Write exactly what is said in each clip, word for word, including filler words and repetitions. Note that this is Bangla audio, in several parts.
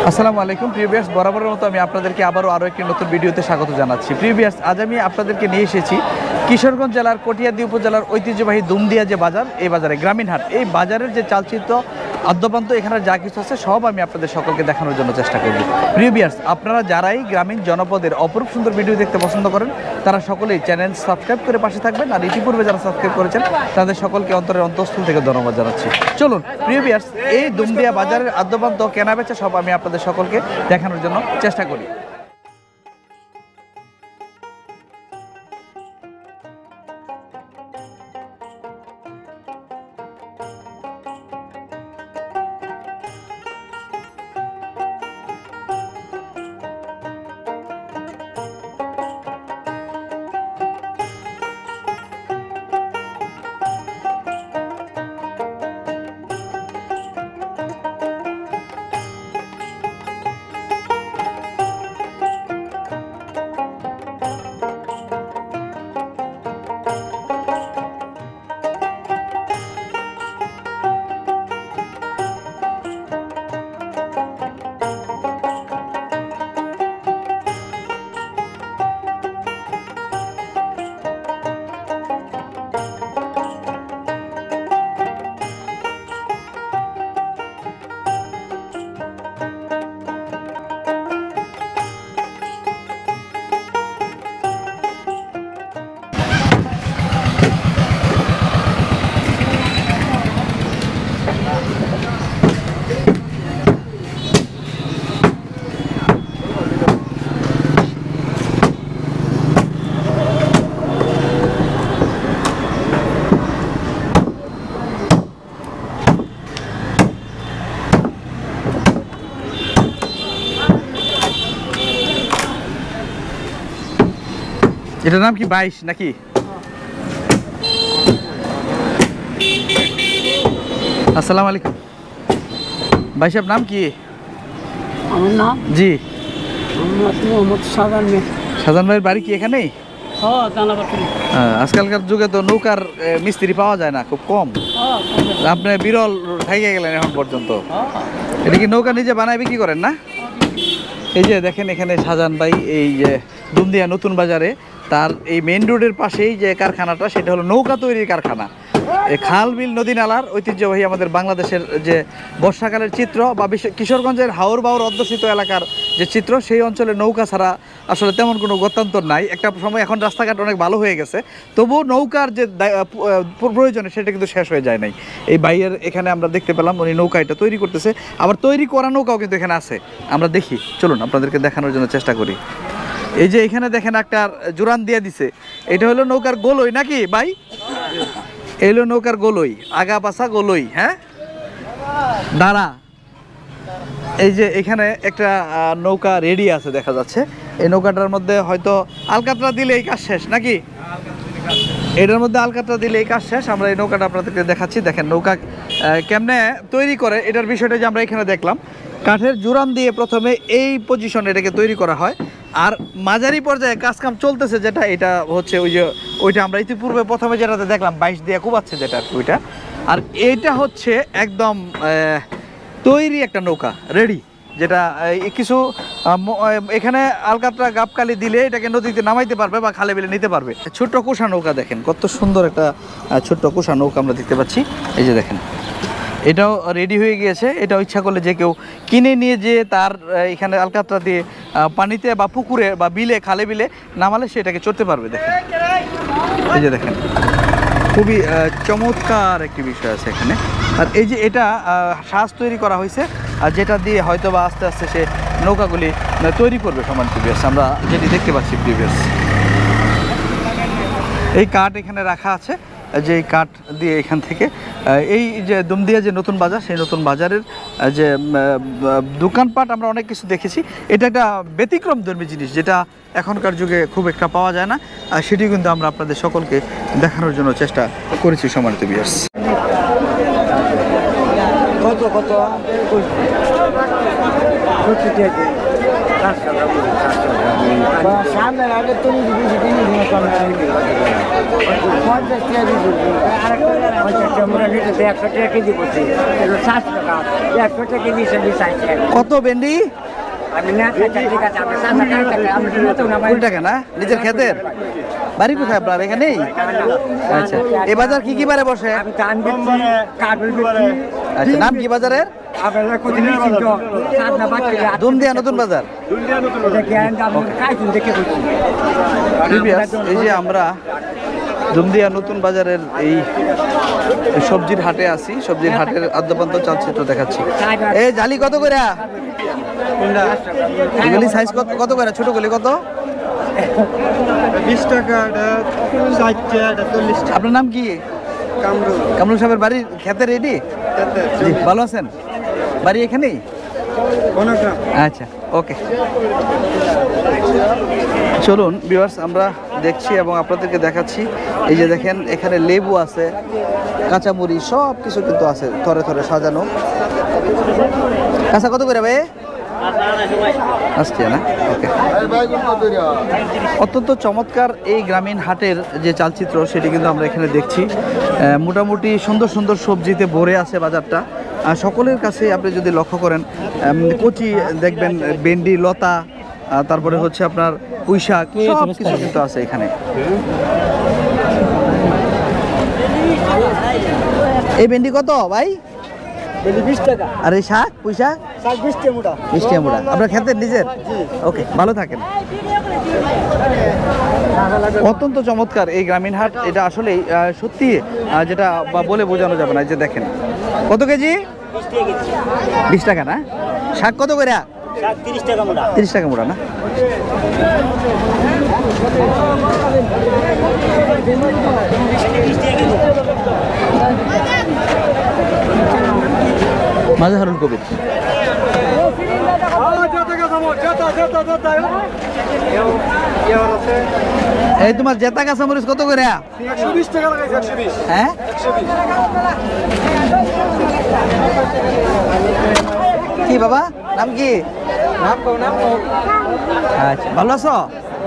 আসসালামু আলাইকুম প্রিভিয়াস বরাবরের মতো আমি আপনাদেরকে আবারও আরও একটি নতুন ভিডিওতে স্বাগত জানাচ্ছি। প্রিভিয়াস আজ আমি আপনাদেরকে নিয়ে এসেছি কিশোরগঞ্জ জেলার কটিয়াদী উপজেলার ঐতিহ্যবাহী দুমদিয়া যে বাজার, এই বাজারে গ্রামীণ হাট, এই বাজারের যে চালচিত্র আদ্যপান্ত এখানে যা কিছু আছে সব আমি আপনাদের সকলকে দেখানোর জন্য চেষ্টা করব। প্রিভিয়াস আপনারা যারাই গ্রামীণ জনপদের অপরূপ সুন্দর ভিডিও দেখতে পছন্দ করেন তারা সকলেই চ্যানেল সাবস্ক্রাইব করে পাশে থাকবেন, আর ইতিপূর্বে যারা সাবস্ক্রাইব করেছেন তাদের সকলকে অন্তরের অন্তঃস্থল থেকে ধন্যবাদ জানাচ্ছি। চলুন প্রিভিয়াস এই দুমদিয়া বাজারের আদ্যপান্ত কেনাবেচা সব আমি আপনাদের সকলকে দেখানোর জন্য চেষ্টা করি। এটার নাম কি বাইশ নাকি? আসসালামু আলাইকুম ভাই সাহেব, নাম কি? আমার নাম জি মোহাম্মদ শাহজাহান মিয়া। শাহজাহান ভাইয়ের বাড়ি কি এখানেই? হ্যাঁ দানাবাটি। আজকালকার যুগে তো নৌকার এ, মিস্ত্রি পাওয়া যায় না, খুব কম। হ্যাঁ আপনি বিরল থাইকে গেলেন এখন পর্যন্ত। এটা কি নৌকা নিজে বানায় বিক্রি করেন না? এই যে দেখেন এখানে শাহজাহান ভাই এই যে দুমদিয়া নতুন বাজারে তার এই মেইন রোডের পাশেই যে কারখানাটা, সেটা হলো নৌকা তৈরির কারখানা। এই খাল বিল নদী নালার ঐতিহ্যবাহী আমাদের বাংলাদেশের যে বর্ষাকালের চিত্র বা কিশোরগঞ্জের হাওর বাওর অধ্যুষিত এলাকার যে চিত্র, সেই অঞ্চলে নৌকা ছাড়া আসলে তেমন কোনো গত্যান্তর নাই। একটা সময় এখন রাস্তাঘাট অনেক ভালো হয়ে গেছে, তবুও নৌকার যে প্রয়োজনে সেটা কিন্তু শেষ হয়ে যায় নাই। এই বাইয়ের এখানে আমরা দেখতে পেলাম উনি নৌকা এটা তৈরি করতেছে, আবার তৈরি করা নৌকাও কিন্তু এখানে আছে। আমরা দেখি, চলুন আপনাদেরকে দেখানোর জন্য চেষ্টা করি। এই যে এখানে দেখেন একটা জোরান দিয়ে দিছে, এটা হলো নৌকার গোলই নাকি ভাই? এলো নৌকার গোলই, আগা পাছা গোলই। হ্যাঁ দাঁড়া, এই যে এখানে একটা নৌকা রেডি আছে দেখা যাচ্ছে। এই নৌকাটার মধ্যে হয়তো আলকাতরা দিলে এই কাজ শেষ নাকি? এটার মধ্যে আলকাতরা দিলে এই কাজ শেষ। আমরা এই নৌকাটা আপনাদেরকে দেখাচ্ছি। দেখেন নৌকা কেমনে তৈরি করে এটার বিষয়টা যে আমরা এখানে দেখলাম। কাঠের জোরান দিয়ে প্রথমে এই পজিশনে এটাকে তৈরি করা হয়, আর মাঝারি পর্যায়ে কাজ কাম চলতেছে যেটা, এটা হচ্ছে ওই যে ওইটা আমরা ইতিপূর্বে প্রথমে যেটাতে দেখলাম বাইশ দিয়ে কুবাচ্ছে যেটা ওইটা, আর এইটা হচ্ছে একদম তৈরি একটা নৌকা রেডি, যেটা কিছু এখানে আলকাতরা গাবকালি দিলে এটাকে নদীতে নামাইতে পারবে বা খালে বিলে নিতে পারবে। ছোট্ট কোষা নৌকা দেখেন, কত সুন্দর একটা ছোট্ট কোষা নৌকা আমরা দেখতে পাচ্ছি। এই যে দেখেন এটাও রেডি হয়ে গিয়েছে। এটা ইচ্ছা করলে যে কেউ কিনে নিয়ে যে তার এখানে আলকাতরা দিয়ে পানিতে বা পুকুরে বা বিলে খালে বিলে নামালে সেটাকে চড়তে পারবে। দেখেন এই যে দেখেন, খুবই চমৎকার একটি বিষয় আছে এখানে। আর এই যে এটা সাজ তৈরি করা হয়েছে, আর যেটা দিয়ে হয়তো বা আস্তে আস্তে সে নৌকাগুলি তৈরি করবে সমান। প্রিভিয়াস আমরা যেটি দেখতে পাচ্ছি, প্রিভিয়াস এই কাঠ এখানে রাখা আছে, যে কাঠ দিয়ে এখান থেকে এই যে দুমদিয়া যে নতুন বাজার, সেই নতুন বাজারের যে দোকানপাট আমরা অনেক কিছু দেখেছি। এটা একটা ব্যতিক্রমধর্মী জিনিস, যেটা এখনকার যুগে খুব একটা পাওয়া যায় না, আর সেটি কিন্তু আমরা আপনাদের সকলকে দেখানোর জন্য চেষ্টা করেছি সম্মানিত ভিউয়ার্স। কত কত সামনে আগে তুমি একশো টাকা কেজি করছি সাতশো টাকা একশো টাকা কেজি কত ভেন্ডি? আমি না ঠিক আছে আপনি সাত টাকা আপনি কুড়ি টাকা না? নিজের ক্ষেতের? বাড়ি কোথায় আপনার? এখানেই? আচ্ছা, এ বাজার কি কি বারে বসে? আমি ধান বেচছি কাঠল বেচছি। আচ্ছা, নাম কি বাজারের? আপনারা কোথায় চিনতো সাত না পাঁচ টাকা দুমদিয়া নতুন বাজার। প্রিভিয়াস এই যে আমরা দুমদিয়া নতুন বাজারের এই সবজির হাটে আছি, সবজির হাটের আদ্যপান্ত চালচিত্র দেখাচ্ছি। এই জালি কত করে? এগুলি সাইজ কত কত করে? ছোট গুলি কত? বিশ টাকা, ষাট টাকা, চল্লিশ টাকা। আপনার নাম কি? কামরুল। কামরুল সাহেবের বাড়ির খেতে রেডি? জি, ভালো আছেন? বাড়ি এখানেই? আচ্ছা, ওকে। চলুন ভিউয়ার্স, আমরা দেখছি এবং আপনাদেরকে দেখাচ্ছি। এই যে দেখেন, এখানে লেবু আছে, কাঁচামরিচ, সব কিছু কিন্তু আছে থরে থরে সাজানো। কাঁচা কত করে ভাই? আসছে না? ওকে। অত্যন্ত চমৎকার এই গ্রামীণ হাটের যে চালচিত্র সেটি কিন্তু আমরা এখানে দেখছি। আহ, মোটামুটি সুন্দর সুন্দর সবজিতে ভরে আছে বাজারটা। আর সকলের কাছে আপনি যদি লক্ষ্য করেন, উম, কচি দেখবেন, ভেন্ডি, লতা, আহ, তারপরে হচ্ছে আপনার পুঁই শাক, সব কিছু কিন্তু আছে এখানে। এই ভেন্ডি কত ভাই? বিশ টাকা। আর এই শাক, পুঁই শাক? ষাট বিশ টাকা মোটা। বিশ টাকা মোটা। আপনার ক্ষেতের নিজের? ওকে, ভালো থাকেন। অত্যন্ত চমৎকার এই গ্রামীণ হাট। এটা আসলে সত্যি আহ, যেটা বা বলে বোঝানো যাবে না। এই যে দেখেন, কত কেজি? বিশ টাকা না? শাক কত করে? তিরিশ টাকা মোটা। তিরিশ টাকা মোটা না? মাজাহারুল কবির। এই তোমার জেতা কাঁচামরিচ কত করে? একশো বিশ টাকা লাগাইছে, একশো বিশ। হ্যাঁ, কি বাবা নাম কি? আচ্ছা, ভালো আছো?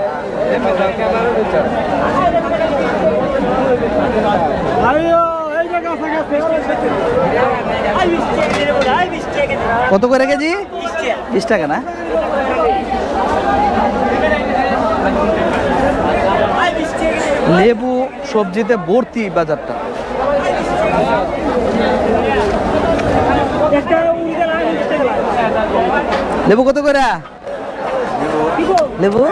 কত করে কেজি? বিশ টাকা না? লেবু সবজিতে ভর্তি বাজারটা। লেবু কত করে? লেবু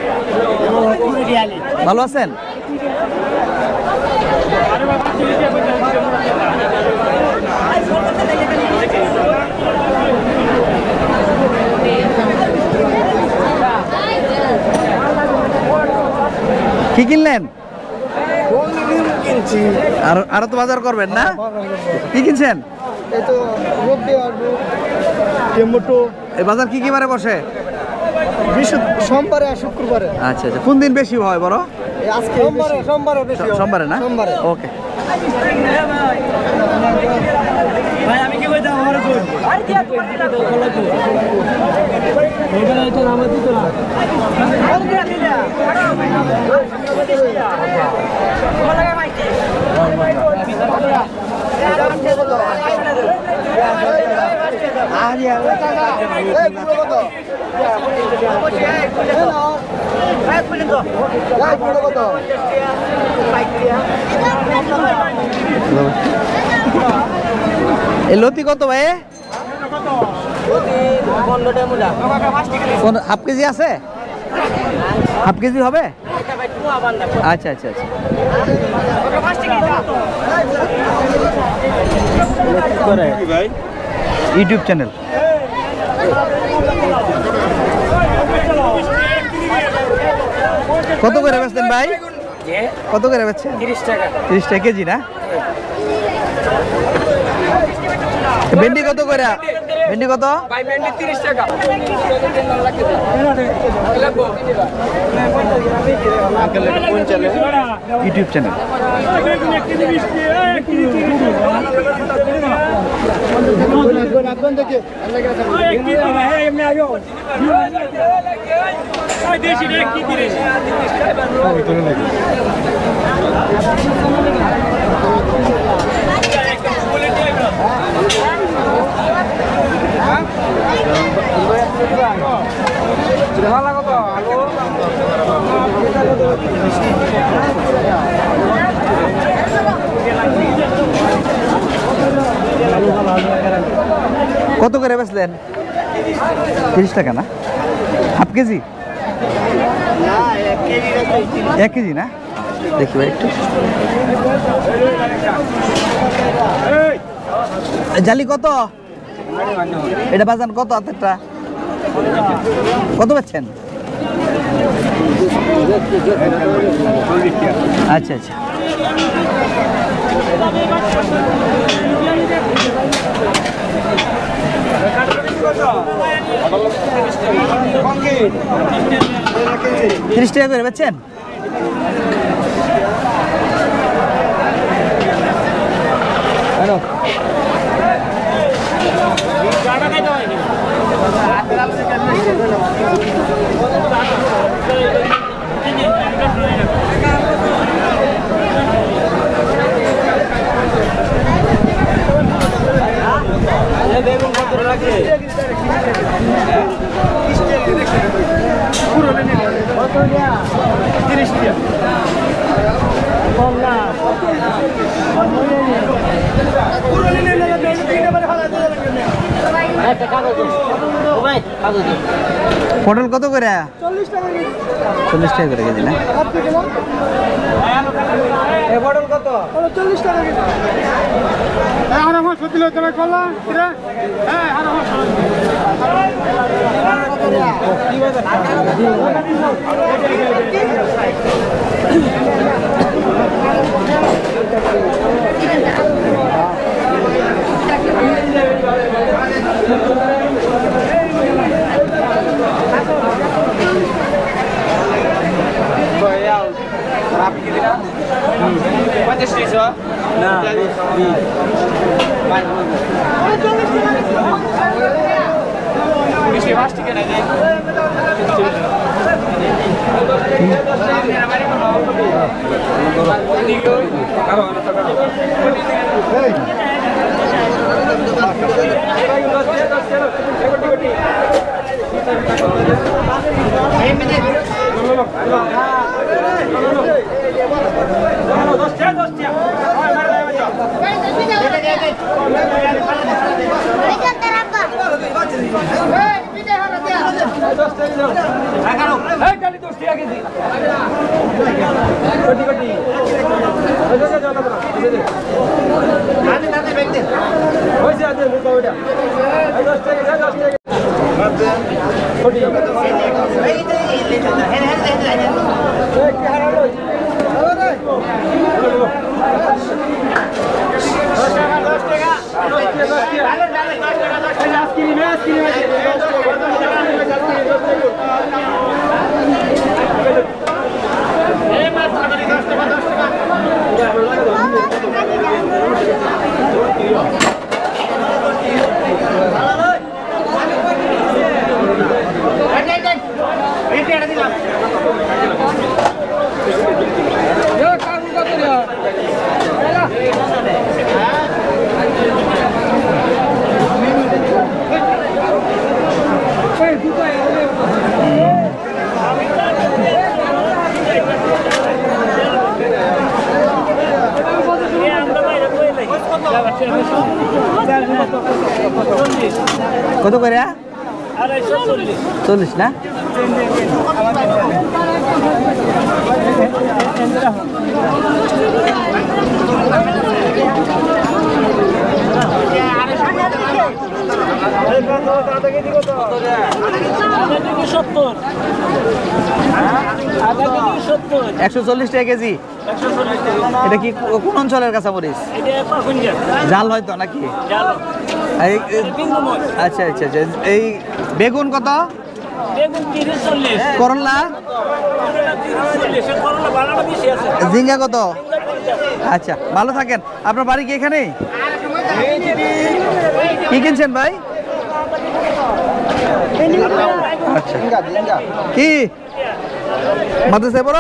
ভালো আছেন? কি কিনলেন? আর আরো তো বাজার করবেন না? কি কিনছেন? এই বাজার কি কি বারে বসে? সোমবারে আর শুক্রবারে। আচ্ছা আচ্ছা, কোন দিন বেশি হয় বড়? আজকে সোমবারে সোমবারে বেশি হয়। সোমবারে না? সোমবারে। ওকে। ভাই আমি কি কইতাম আমার কই আর কি খোলা কই ওইখানে এটা নাম দিত না আর কি দিলা বলা গে মাইকে আরে ওই টাকা এই পুরো কত এই পুরো কত এই পুরো কত এই লতি কত ভাই? হাফ কেজি আছে? হাফ কেজি হবে? আচ্ছা আচ্ছা আচ্ছা। YouTube channel. কত করে বেচতেন ভাই? কত করে বেচছেন? তিরিশ টাকা। তিরিশ টাকা কেজি না? ভেন্ডি কত করে? ভেন্ডি কত? ভাই ভেন্ডি তিরিশ টাকা। YouTube channel. কত করে বেচলেন? তিরিশ টাকা না, হাফ কেজি? এক কেজি না, দেখি ভাই একটু। জালি কত? এটা বাজান কত? হাতেরটা কত পাচ্ছেন? আচ্ছা আচ্ছা, তিরিশ টাকা করে পাচ্ছেন? বেগুন কত লাগে? তিরিশ টাকা কম না, পটল কত করে? চল্লিশ টাকা করে কেজি না? পটল কত? চল্লিশ টাকা কেজি। সত্যি লোক করলাম কত করে? চল্লিশ না? একশো চল্লিশ টাকা কেজি। এটা কি কোন অঞ্চলের কাঁচামরিচ? জাল হয়তো নাকি? আচ্ছা আচ্ছা আচ্ছা। এই বেগুন কত? করলা? ঝিঙ্গা কত? আচ্ছা, ভালো থাকেন। আপনার বাড়ি কি এখানে? কি কিনছেন ভাই? আচ্ছা কি মাদ্রাসায় পড়ো?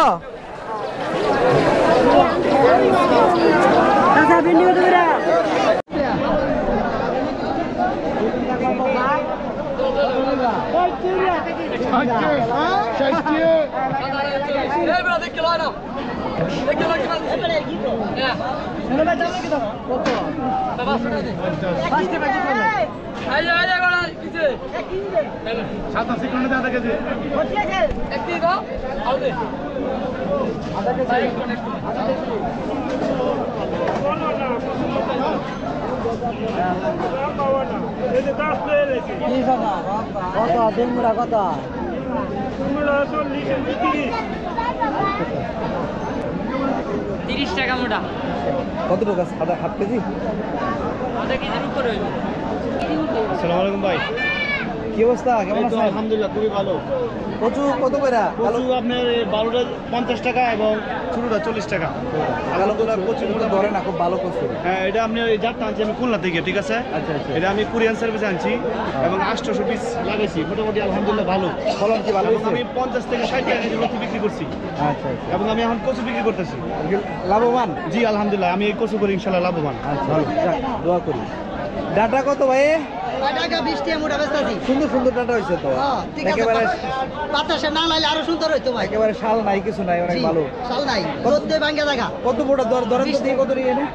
তিরিশ টাকা মোটা কতটুকু আছে? আধা হাফ কেজি? আধা কেজির উপরে হইব। আসসালামু আলাইকুম ভাই। কি অবস্থা, কেমন আছেন? আলহামদুলিল্লাহ খুবই ভালো। কচু কত করে? কচু আপনার বারোটা পঞ্চাশ টাকা এবং ছোটোটা চল্লিশ টাকা। আলহামদুলিল্লাহ কচু কিন্তু ধরে না, খুব ভালো কচু। হ্যাঁ, এটা আপনি ওই জাতটা আনছি আমি খুলনা থেকে, ঠিক আছে? আচ্ছা আচ্ছা। এটা আমি কুরিয়ান সার্ভিসে আনছি এবং আটশোশো পিস লাগাইছি, মোটামুটি আলহামদুলিল্লাহ ভালো ফলন কি ভালো এবং হয়েছে? আমি পঞ্চাশ থেকে ষাট টাকা কেজি লতি বিক্রি করছি আচ্ছা আচ্ছা। এবং আমি এখন কচু বিক্রি করতেছি। লাভবান? জি আলহামদুলিল্লাহ, আমি এই কচু করি ইনশাল্লাহ লাভবান। আচ্ছা ভালো, যাক, দোয়া করি। ডাটা কত ভাই? টাকা বিশ টাকা মোটা বেচতে আছি। সুন্দর সুন্দর ডাটা হয়েছে তো, হ্যাঁ, ঠিক আছে। একেবারে বাতাসে না লাইলে আরো সুন্দর হইতো ভাই। একেবারে শাল নাই, কিছু নাই, অনেক জি, ভালো। শাল নাই, রোদে ভাঙ্গা দেখা। কত মোটা দর দরেন তো দিয়ে কত দিয়ে এনে?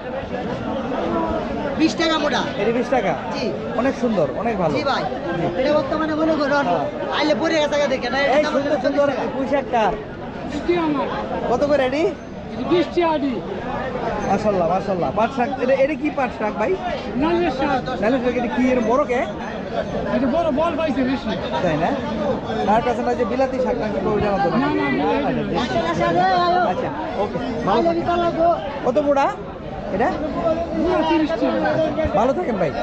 বিশ টাকা মোটা। এটা বিশ টাকা? জি অনেক সুন্দর, অনেক ভালো। জি ভাই, এটা বর্তমানে মনে করুন হ্যাঁ। আইলে পরে গেছে দেখে না, এই সুন্দর সুন্দর পুঁই শাকটা কত করে এডি? বিশ টাকা দি মাশাআল্লাহ মাশাআল্লাহ। পাট শাক, এটা এটা কি পাট শাক ভাই? নালের শাক। নালে শাক এটা কি, এর বড় কে? এটা বড় বল পাইছে বেশি। তাই না? তার কাছে না যে বিলাতি শাক নাকি ওই জানা তো না। না, না, বিলাতি না। আচ্ছা ওকে, ভালো। কত মোটা এটা? তিরিশ টাকা। ভালো থাকেন ভাই।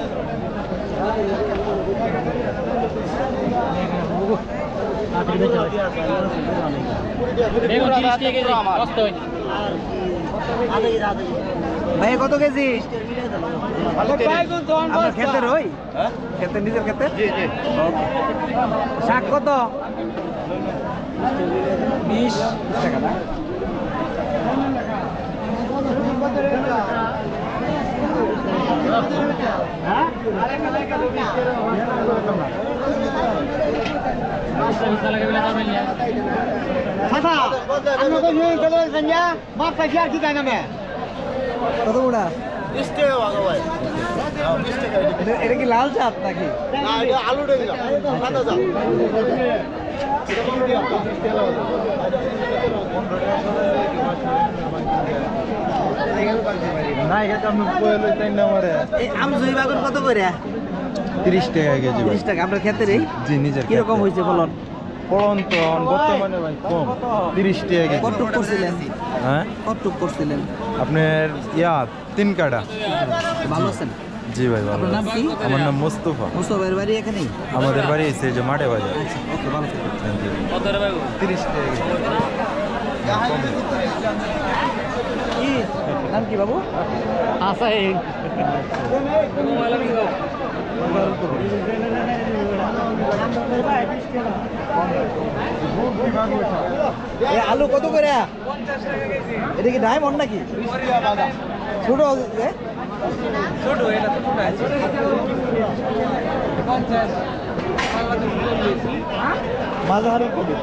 ভাই কত কেজি? আপনার ক্ষেতের ওই ক্ষেতের, নিজের ক্ষেতের? শাক কত? বিশ টাকা না? কত মোটা? এটা- এটা কি লাল চাঁদ নাকি? এই আমজুই বাগুন কত করে? তিরিশ টাকা কেজি ভাই। তিরিশ টাকা। আপনার ক্ষেতের এই জি নিজের কিরকম হয়েছে ফলন? ফলন তো এখন বর্তমানে ভাই কম, তিরিশ টাকা কেজি। কটুক করছিলেন? হ্যাঁ কটুক করছিলেন? আপনার ইয়া তিন কাটা। ভালো আছেন? জি ভাই ভালো। আপনার নাম কি? আমার নাম মোস্তফা। মুস্তফার বাড়ি এখানেই? আমাদের বাড়ি এসে যে মাঠে বাজার। আচ্ছা ওকে, ভালো থাকবেন। Thank you. তিরিশ টাকা কেজি। কি নাম কি বাবু? আসাইন। এ আলু কত করে? এটা কি ডায়মন্ড নাকি? ছোট এ? মাঝারি কবি।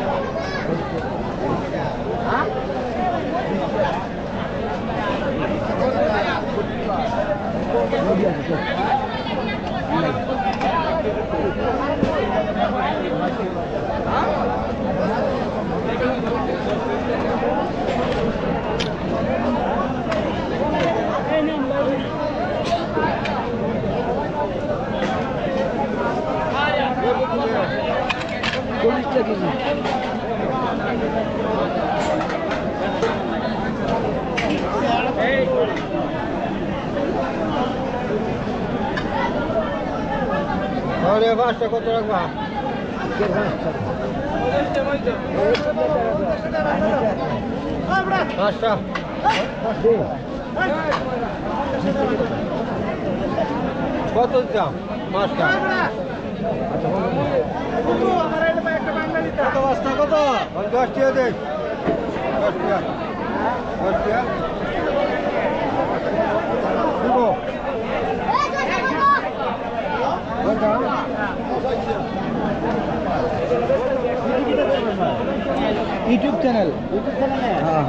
চল্লিশটা কেজি। পাঁচটা কত রাখবা? পাঁচটা কত দাম মাছটা কত মাছটা কত দশ টাকা দেখ দশ টাকা দশ টাকা দিব ইউটিউব চ্যানেল ইউটিউব চ্যানেলে হ্যাঁ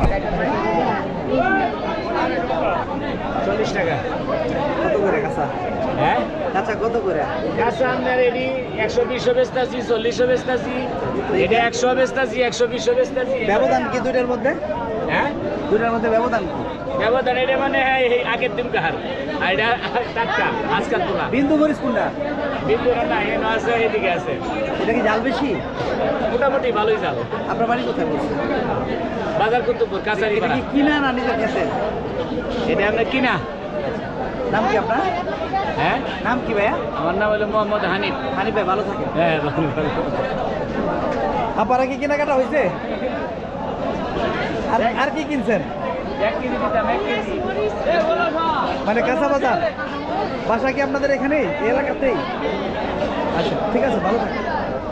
চল্লিশ টাকা কত করে কাঁচা হ্যাঁ কাঁচা কত করে কাঁচা আপনার এটি একশো বিশও বেচতেছি চল্লিশও বেচতেছি এটা একশো বেচতেছি একশো বিশও বেচতেছি ব্যবধান কি দুইটার মধ্যে হ্যাঁ দুইটার মধ্যে ব্যবধান কি ব্যবধান এটা মানে হ্যাঁ এই আগের দিন কাহার আর এটা টাটকা আজকাল তোলা বিন্দু মরিচ কোনটা বিন্দু না এনে আছে এদিকে আছে এটা কি জাল বেশি মোটামুটি ভালোই জাল আপনার বাড়ি কোথায় বলছে বাজার কুতুবপুর কাছারি এটা পাড়া কি কিনা না নিজের খেতের এটা আপনার কিনা নাম কি আপনার হ্যাঁ নাম কি ভাইয়া আমার নাম হলো মোহাম্মদ হানিফ হানিফ ভাই ভালো থাকে হ্যাঁ ভালো ভালো আপনারা কি কেনাকাটা হয়েছে আর আর কি কিনছেন এক কেজি দিতাম এক কেজি মানে কাঁচা বাজার বাসা কি আপনাদের এখানেই এই এলাকাতেই আচ্ছা ঠিক আছে ভালো থাকে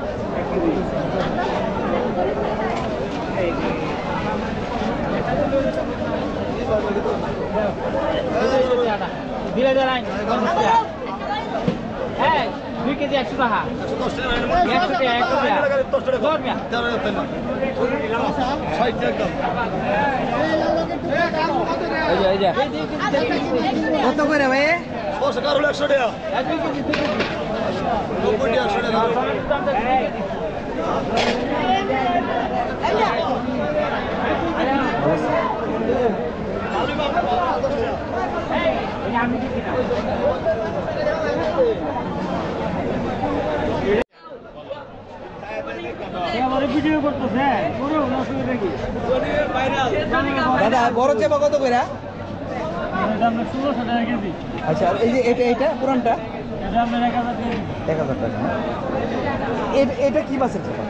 দিলে দেয় হ্যাঁ দুই কেজি একশো টাকা একশো টাকা একশো টাকা কত করে ভাই একশো টাকা নব্বই টাকা একশো টাকা দাদা বড় চেপা কত করে আচ্ছা আর এই যে এটা এটা পুরানটা এক হাজার টাকা না? এ- এটা কি মাছের চেপা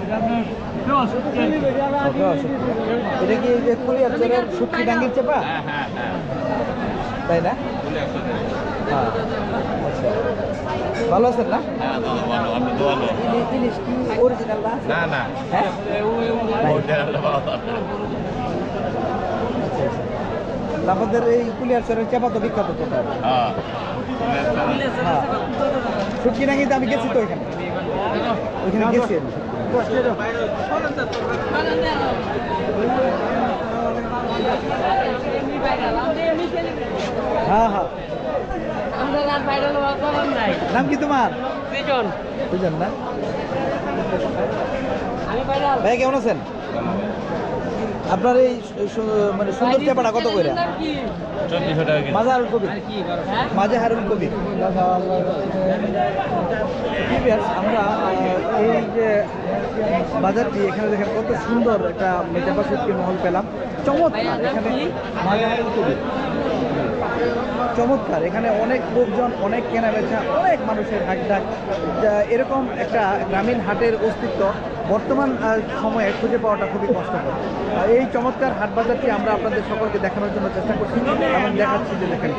এটা কি এই যে কুলিয়ার চরের শুটকি ডাঙ্গির চেপা তাই না হ্যাঁ আচ্ছা ভালো আছেন না ইলি- ইলিশ কি অরিজিনাল না না না হ্যাঁ নাই। আমাদের এই কুলিয়ার চরের চেপা তো বিখ্যাত চেপা হ্যাঁ শুটকি ডাঙ্গিতে আমি গেছি তো ওইখানে ওইখানে গেছি আমি হ্যাঁ হ্যাঁ নাম কি তোমার দুজন না ভাই কেমন আছেন আপনার এই সু- মানে সুন্দর চেপাটা কত করে চল্লিশশো টাকা কেজি মাঝে হারুল কবির মাঝে হারুল কবির Viewers, আমরা আহ, এই যে বাজারটি এখানে দেখেন কত সুন্দর একটা চেপা শুটকির মহল পেলাম চমৎকার এখানে মাঝে হারুল কবির চমৎকার এখানে অনেক লোকজন অনেক কেনা বেচা অনেক মানুষের হাট ডাক যা- এরকম একটা গ্রামীণ হাটের অস্তিত্ব বর্তমান আহ, সময়ে খুঁজে পাওয়াটা খুবই কষ্টকর আহ, এই চমৎকার হাট বাজারটি আমরা আপনাদের সকলকে দেখানোর জন্য চেষ্টা করছি এবং দেখাচ্ছি যে দেখেন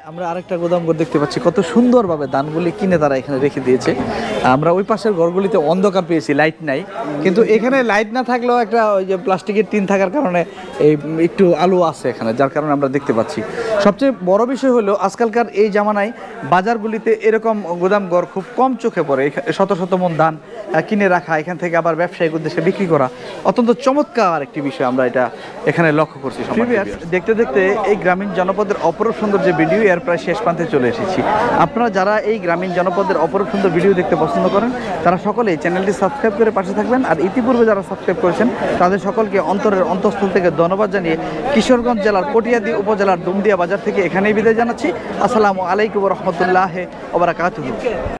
আমরা আরেকটা গোদামঘর দেখতে পাচ্ছি, কত সুন্দরভাবে ধানগুলি কিনে তারা এখানে রেখে দিয়েছে। আমরা ওই পাশের ঘরগুলিতে অন্ধকার পেয়েছি, লাইট নাই, কিন্তু এখানে লাইট না থাকলেও একটা ওই যে প্লাস্টিকের টিন থাকার কারণে এই একটু আলো আছে এখানে, যার কারণে আমরা দেখতে পাচ্ছি। সবচেয়ে বড় বিষয় হলো আজকালকার এই জামানায় বাজারগুলিতে এরকম গোদামঘর খুব কম চোখে পড়ে। এখা- শত শত মন ধান আহ, কিনে রাখা, এখান থেকে আবার ব্যবসায়িক উদ্দেশ্যে বিক্রি করা অত্যন্ত চমৎকার একটি বিষয়, আমরা এটা এখানে লক্ষ্য করছি। দেখতে দেখতে এই গ্রামীণ জনপদের অপরূপ সুন্দর যে ভিডিও এর প্রায় শেষ প্রান্তে চলে এসেছি। আপনারা যারা এই গ্রামীণ জনপদের অপরূপ সুন্দর ভিডিও দেখতে পছন্দ করেন তারা সকলেই চ্যানেলটি সাবস্ক্রাইব করে পাশে থাকবেন, আর ইতিপূর্বে যারা সাবস্ক্রাইব করেছেন তাদের সকলকে অন্তরের অন্তঃস্থল থেকে ধন্যবাদ জানিয়ে কিশোরগঞ্জ জেলার কটিয়াদী উপজেলার ডুমদিয়া বাজার থেকে এখানেই বিদায় জানাচ্ছি। আসসালামু আলাইকুম রহমতুল্লাহ ওয়া বারাকাতুহু।